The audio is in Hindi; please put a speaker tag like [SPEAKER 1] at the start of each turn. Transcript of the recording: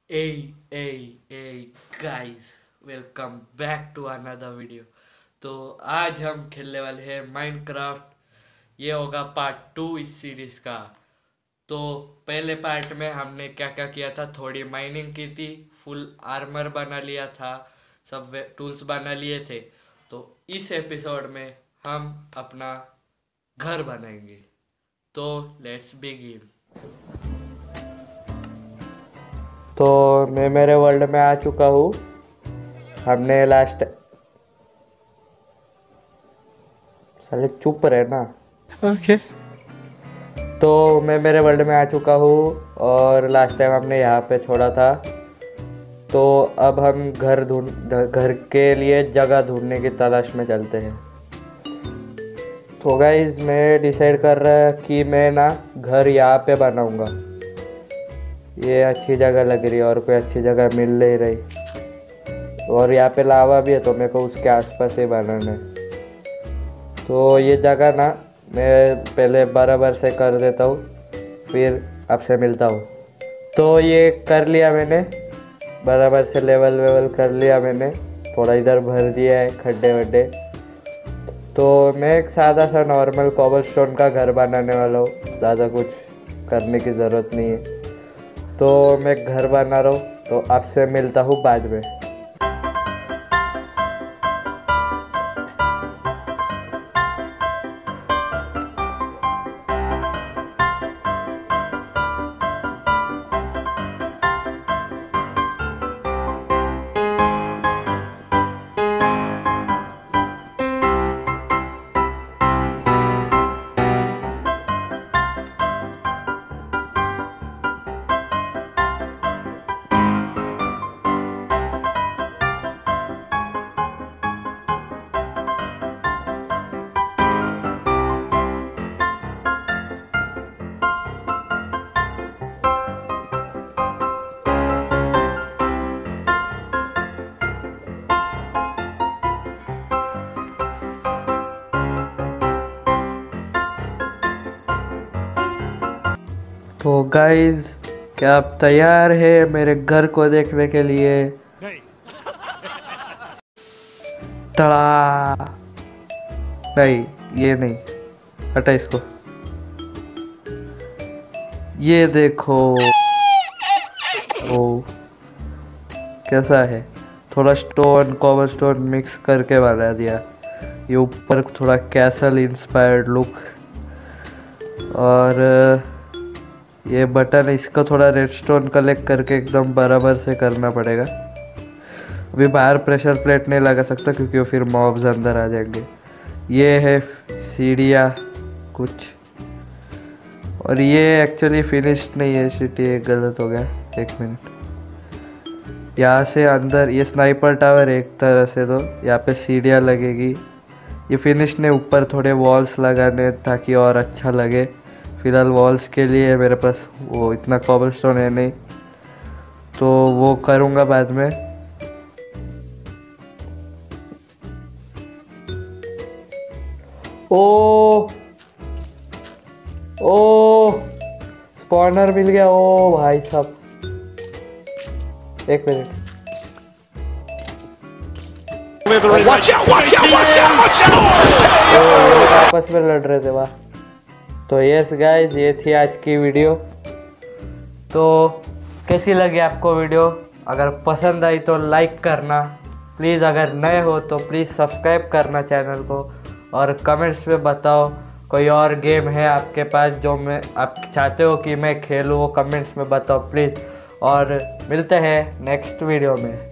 [SPEAKER 1] Hey guys, welcome back to another video. तो आज हम खेलने वाले हैं माइनक्राफ्ट। ये होगा पार्ट 2 इस सीरीज का। तो पहले पार्ट में हमने क्या क्या किया था, थोड़ी माइनिंग की थी, फुल आर्मर बना लिया था, सब टूल्स बना लिए थे। तो इस एपिसोड में हम अपना घर बनाएंगे। तो लेट्स बिगिन।
[SPEAKER 2] तो मैं मेरे वर्ल्ड में आ चुका हूँ। हमने लास्ट साले चुप रहे ना।
[SPEAKER 3] ओके
[SPEAKER 2] तो मैं मेरे वर्ल्ड में आ चुका हूँ और लास्ट टाइम हमने यहाँ पे छोड़ा था। तो अब हम घर के लिए जगह ढूंढने की तलाश में चलते हैं। तो गाइस मैं डिसाइड कर रहा कि मैं ना घर यहाँ पे बनाऊंगा। ये अच्छी जगह लग रही है और कोई अच्छी जगह मिल नहीं रही। और यहाँ पे लावा भी है तो मेरे को उसके आसपास ही बनाना है। तो ये जगह ना मैं पहले बराबर से कर देता हूँ, फिर आपसे मिलता हूँ। तो ये कर लिया मैंने, बराबर से लेवल वेवल कर लिया मैंने। थोड़ा इधर भर दिया है खड्डे वड्डे। तो मैं एक सादा सा नॉर्मल कॉबलस्टोन का घर बनाने वाला हूँ, ज़्यादा कुछ करने की ज़रूरत नहीं है। तो मैं घर बना रहा हूँ, तो आपसे मिलता हूँ बाद में। तो गाइज, क्या आप तैयार है मेरे घर को देखने के लिए? टड़ा नहीं, ये नहीं, हटा इसको। ये देखो, ओ कैसा है, थोड़ा स्टोन कॉबल स्टोन मिक्स करके बना दिया। ये ऊपर थोड़ा कैसल इंस्पायर्ड लुक। और ये बटन, इसका थोड़ा रेडस्टोन कलेक्ट करके एकदम बराबर से करना पड़ेगा। अभी बाहर प्रेशर प्लेट नहीं लगा सकता क्योंकि वो फिर मॉब्स अंदर आ जाएंगे। ये है सीढ़ियाँ कुछ, और ये एक्चुअली फिनिश्ड नहीं है सिटी, एक गलत हो गया। एक मिनट, यहाँ से अंदर ये स्नाइपर टावर एक तरह से, तो यहाँ पे सीढ़ियाँ लगेगी। ये फिनिश ने ऊपर थोड़े वॉल्स लगाने ताकि और अच्छा लगे। फिलहाल वॉल्स के लिए मेरे पास वो इतना कॉबलस्टोन है नहीं, तो वो करूँगा बाद में। ओ ओ स्पॉनर मिल गया। ओ भाई साहब, एक मिनट। आपस में लड़ रहे थे, वाह। तो यस गाइज, ये थी आज की वीडियो। तो कैसी लगी आपको वीडियो? अगर पसंद आई तो लाइक करना प्लीज़। अगर नए हो तो प्लीज़ सब्सक्राइब करना चैनल को। और कमेंट्स में बताओ कोई और गेम है आपके पास जो मैं आप चाहते हो कि मैं खेलूँ, वो कमेंट्स में बताओ प्लीज़। और मिलते हैं नेक्स्ट वीडियो में।